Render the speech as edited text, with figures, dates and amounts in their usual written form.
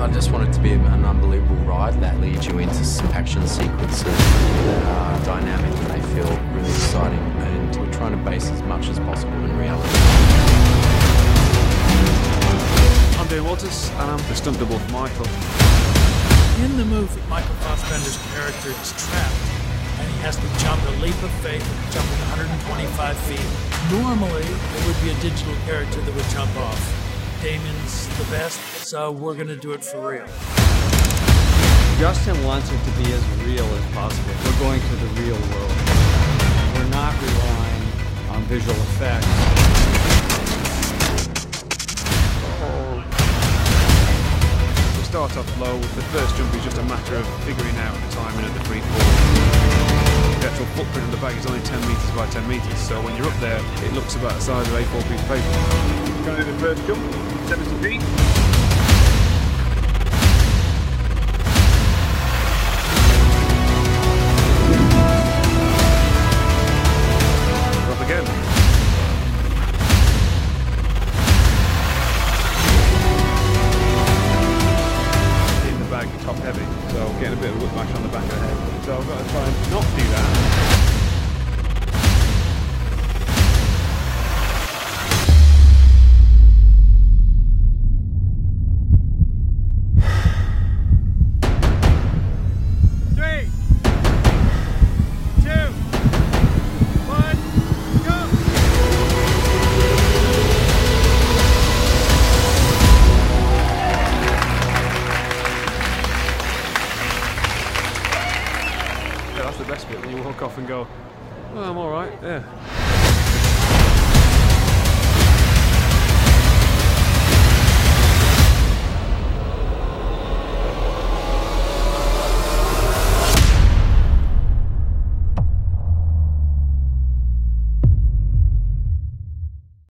I just want it to be an unbelievable ride that leads you into some action sequences that are dynamic and they feel really exciting, and we're trying to base as much as possible in reality. I'm Dave Walters and I'm the stunt double for Michael. In the movie, Michael Fassbender's character is trapped and he has to jump a leap of faith, jumping 125 feet. Normally, it would be a digital character that would jump off. Damien's the best, so we're going to do it for real. Justin wants it to be as real as possible. We're going to the real world. We're not relying on visual effects. We start off low. The first jump is just a matter of figuring out the timing of the free fall. The actual footprint of the bag is only 10 metres by 10 metres, so when you're up there, it looks about the size of A4 piece of paper. We're going to do the first jump, 70 feet. Drop again. In the bag, top heavy, so getting a bit of whiplash on the back of the head. So I've got to try and not do that. That's the best bit, when you walk off and go, oh, I'm alright, yeah.